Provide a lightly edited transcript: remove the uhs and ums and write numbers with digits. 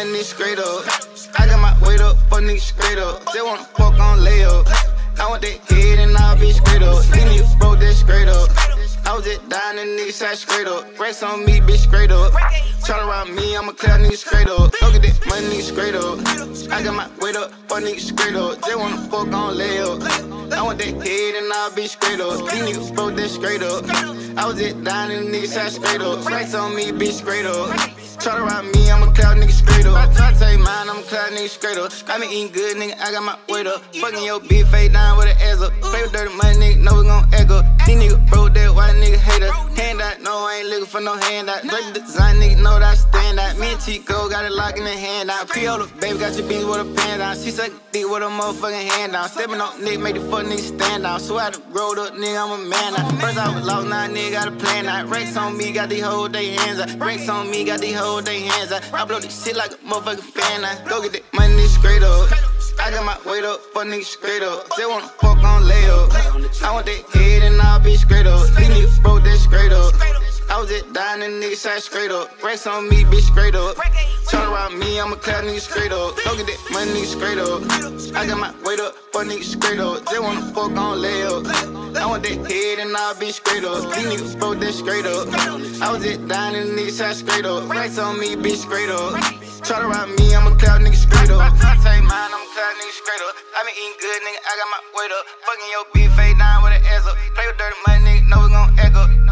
money straight up. I got my weight up, fuck niggas straight up. They wanna fuck on layup. I want that head and I'll be straight up. These niggas broke that straight up. I was just dying and niggas side straight up. Racks on me, bitch, straight up. Tryna rob me, I'ma clear niggas straight up. Go get that money, niggas straight up. I got my weight up, fuck niggas straight up. They wanna fuck on layup. I want that head and I'll be straight up. These niggas broke that straight up. I was just dying and niggas side straight up. Racks on me, bitch, straight up. Tryna rob me, I'ma cloud niggas straight up. Try to take mine, I'ma cloud niggas straight up. I been eating good, nigga, I got my weight up. Fucking your bitch face down with an ass up. Play with dirty money, nigga, know we gon' echo. These niggas broke that white nigga hater. Hand out, no, I ain't looking for no handout. Drake the design, nigga, know that I stand out. Me and Chico got it locked in the hand out. Creole, baby, got your bitch with a pan down. She suck dick with a motherfucking hand down. Stepping on nigga, make the fuck nigga stand down. So I done growed up, nigga, I'm a man now. First I was lost, now nigga got a plan now. Racks on me, got these hoes, they hands out. Racks on me, got these hoes, they hands out. I blow this shit like a motherfucking fan now. Go get that money straight up. I got my weight up, fuck niggas straight up. They wanna fuck on layup. I want that head and I'll be straight up. These niggas broke that straight up. I was just dying and niggas side straight up. Racks on me, bitch, straight up. Tryna rob me, I'ma clear niggas straight up. Go get that money straight up. I got my weight up, fuck niggas straight up. They wanna fuck on layup. I want that head and I'll be straight up. These niggas broke that straight up. I was just dying and niggas side straight up. Racks on me, bitch, straight up. Tryna rob me, I'ma cloud niggas straight up. Tryna take mine, I'ma cloud niggas straight up. I been eating good, nigga, I got my weight up. Fucking your bitch face down with an ass up. Play with dirty money, nigga, know we gon' echo.